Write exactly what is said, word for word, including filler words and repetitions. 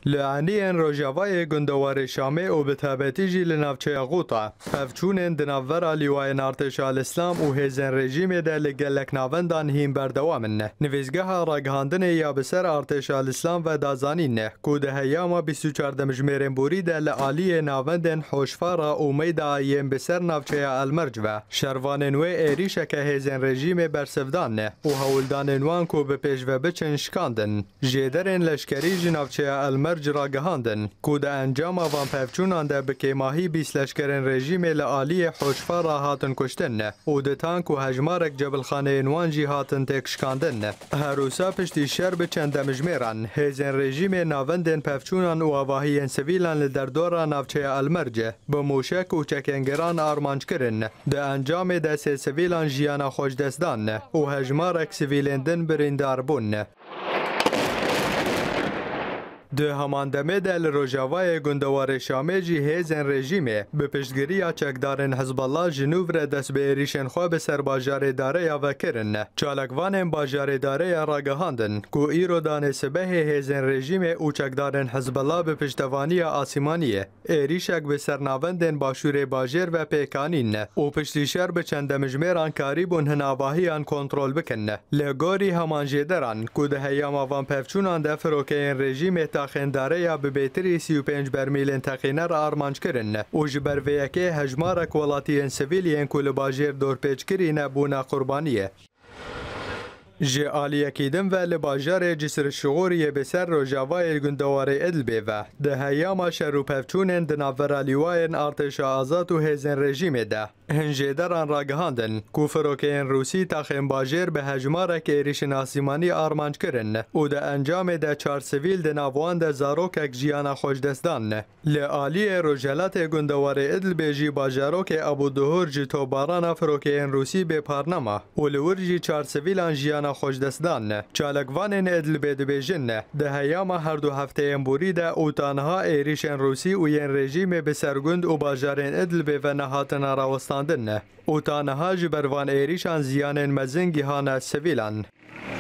لعنیان روژاوای گندوار شامی و بتابتی جی لنافچه غوطا پفچونن دناور لیوان ارتش الاسلام و هزن رژیم ده لگلک ناوندان هیم بردوامن نویزگاه راگهاندن یا بسر ارتش الاسلام و دازانین کود هیاما بیست و چهار مجمرین بوری ده لعالی ناوندن حوشفارا امیدا یم بسر نافچه المرج و شروان و ایریش که هزن رژیم برسفدان و هولدان وان کو به پیش و بچن شکاندن جدرن لشکری جنافچه المرج راگهاندن کود انجام وان پفچونان ده بکیماهی بیست لشکرین رژیم لعالی حوشفارا هاتن کشتن و ده تانک و هجمارک جبل خانه وان جی هاتن تکشکاندن هروسا پشتی شر بچند مجمران هزن رژیم ناوندن پفچونان و آواهی سویلان لدردورا نافچه المرج به موشک و چکنگران آرمانج کرن ده انجام ده سه سویلان جیانا خوش دستدان و هجمارک سویلندن بریندار بون ده همان دمه دل روژاوای گندوار شامی جی هزن رژیمه به پشتگیری چکدارن حزب الله جنوب را دست به ایریشن خواه به سر باجار داره یا وکرن چالکوان باجار داره یا راگهاندن کو ایرو دان سبه هزن رژیمه او چکدارن حزب الله به پشتوانی آسیمانیه ایریشک به سرناوندن باشور باجر و پیکانین او پشتی شر به چند مجمران کاریبون هنواهی آن کنترول بکن لگوری همان جدران کو ده هیام آوان پفچونان ده فروکه رژیمه تاخینداره یا به بیتری سی و پنج برمیل تاخینه را آرمانج کرن و جبر ویکه هجمارک ولاتی سویلین کل باجر دور پیچ کرینه بونا قربانیه جی آلیه کیدن و لباجار جسر شغوری بسر روژاوای گندوار ادلبه و ده هیاما شروع پفچونن دناور لیواین ارتش آزاد و هزن رژیم ده هنجه دران راگهاندن کوفروکین روسی تاخیم باجر به هجمارک ایریشن آسیمانی آرمانج کرن و ده انجام ده چار سویل دناوان ده زاروکک جیانا خوش دستدان لعالی روژلات گندوار ادلبه جی باجاروک ابو دهور جی توباران فروکین روسی به پارنما و لور جی چار سویلان جیانا خوش دستدان چالکوان ادلبه دبیجن ده هیاما هر دو هفته امبوری ده او تانها ایریشن روسی و ین رژیم به سرگند و باجارین ادلبه و نهاتن راوستاندن او تانها جبروان ایریشان زیانن مزنگی هانه سویلان